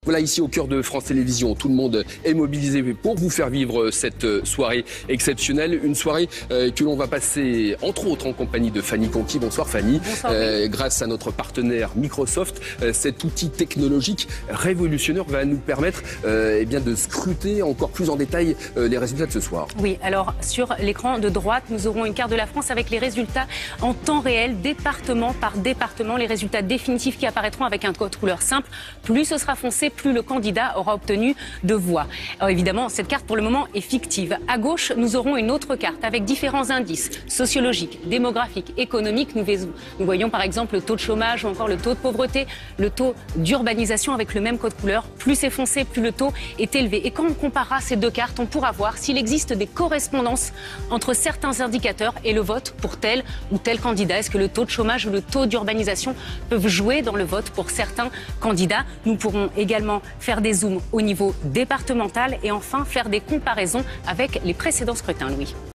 Voilà, ici au cœur de France Télévisions, tout le monde est mobilisé pour vous faire vivre cette soirée exceptionnelle. Une soirée que l'on va passer entre autres en compagnie de Fanny Conti. Bonsoir Fanny. Bonsoir. Grâce à notre partenaire Microsoft, cet outil technologique révolutionnaire va nous permettre de scruter encore plus en détail les résultats de ce soir. Oui, alors sur l'écran de droite, nous aurons une carte de la France avec les résultats en temps réel, département par département, les résultats définitifs qui apparaîtront avec un code couleur simple. Plus ce sera foncé, plus le candidat aura obtenu de voix. Alors évidemment, cette carte pour le moment est fictive. À gauche, nous aurons une autre carte avec différents indices sociologiques, démographiques, économiques. Nous voyons par exemple le taux de chômage ou encore le taux de pauvreté, le taux d'urbanisation avec le même code couleur. Plus c'est foncé, plus le taux est élevé. Et quand on comparera ces deux cartes, on pourra voir s'il existe des correspondances entre certains indicateurs et le vote pour tel ou tel candidat. Est-ce que le taux de chômage ou le taux d'urbanisation peuvent jouer dans le vote pour certains candidats? Nous pourrons également faire des zooms au niveau départemental et enfin faire des comparaisons avec les précédents scrutins, Louis.